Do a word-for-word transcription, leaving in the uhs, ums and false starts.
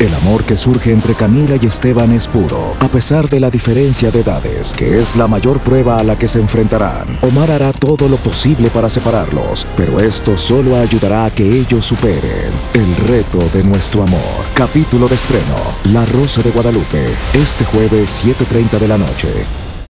El amor que surge entre Camila y Esteban es puro, a pesar de la diferencia de edades, que es la mayor prueba a la que se enfrentarán. Omar hará todo lo posible para separarlos, pero esto solo ayudará a que ellos superen el reto de nuestro amor. Capítulo de estreno: La Rosa de Guadalupe, este jueves siete y treinta de la noche.